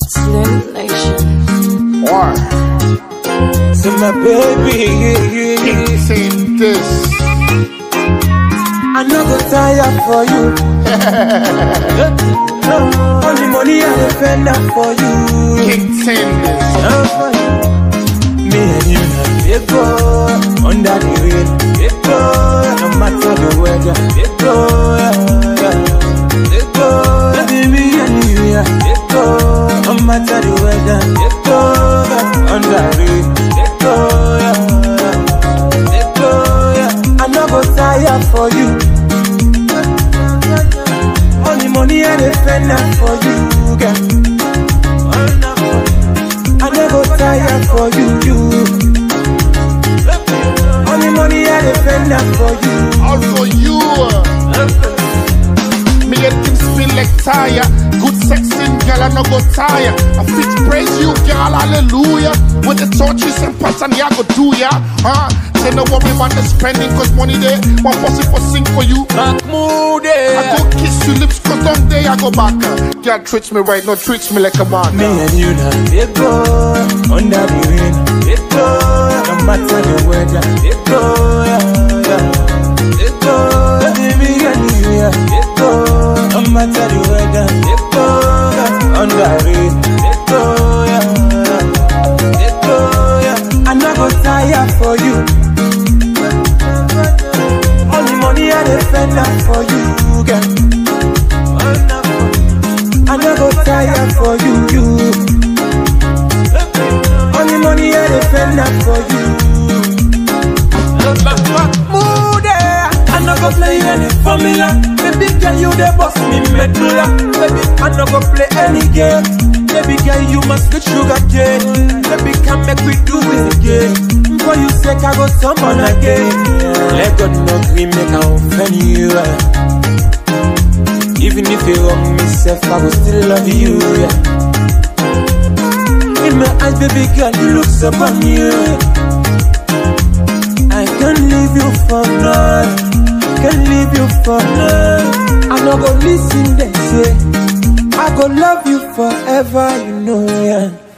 Slim Nation. Why? So my baby, Keep saying this. I no go tire for you. Only money I depend on for you. Keep saying this. Me and you now, they go under the rain. They go, no matter the weather. They go, they go. Baby, me and you, yeah. They go, no matter the weather. They go under the rain. They go, they go. I no go tire for you. Only money I depend on for you, girl. I never tire for you. Only money I depend on for you. All for you. Me get things feel like tire. Good sexing, girl, I no go tire. I fit praise you, girl, hallelujah. With the torches and pattern, yeah, go do ya. Say no worry about the spending, cause money there. One pussy for sing for you. Mahmoud, I go kiss your lips, cause one day I go back. Girl, treat me right, no treat me like a man. me and you now, they go under the rain. They go, no matter the weather. They go, they go. Me and you, yeah. They go, no matter the weather. They go under the rain. They go, they go. I no go tire for you. Only money I depend on for you, girl. I never tire for you. Only money I depend on for you. Mood, I never play any formula. Baby girl, you the boss me medulla. Baby, I never play any game. Baby girl, you must get sugar cane. Baby, come make we do it again. For you sake, I go someone again. Let God not me make I offend you. Even if you wrong myself, I will still love you. In my eyes, baby girl, you look so on you. I can't leave you for none. Can't leave you for none. I no go listen, they say I go love you forever, you know, yeah.